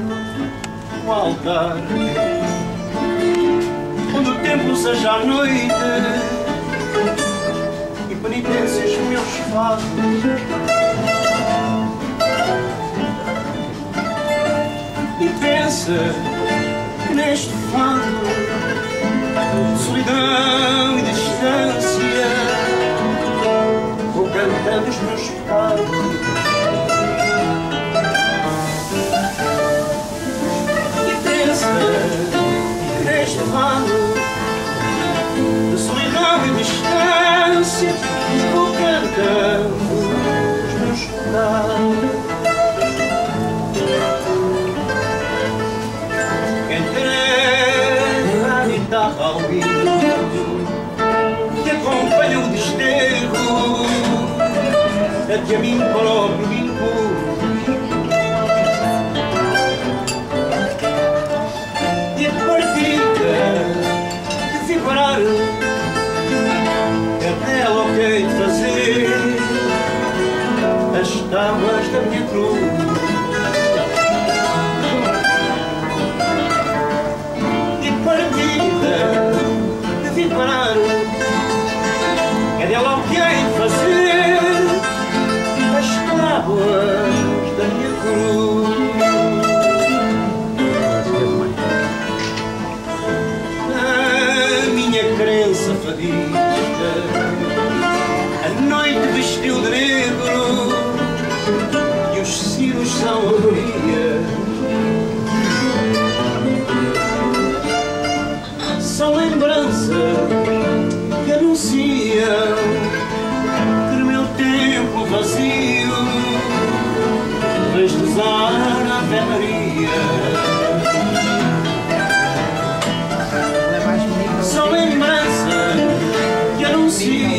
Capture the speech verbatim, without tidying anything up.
um altar onde o tempo seja a noite e penitências meus fados. E pensa que neste fado de solidão e distância vou cantando os meus pecados. E pensa que neste fado de solidão e distância vou cantando os meus pecados. Ao vivo que acompanha o desterro a que a mim próprio me impus, e a partida de vibrar é dela o que hei de fazer as tábuas da minha cruz. É dela o que hei de fazer as tábuas da minha cruz. A minha crença fadista a noite vestiu de negro e os sinos são alegria. São lembranças que anunciam que no meu tempo vazio vejo rezar a Ave Maria. São lembranças que anunciam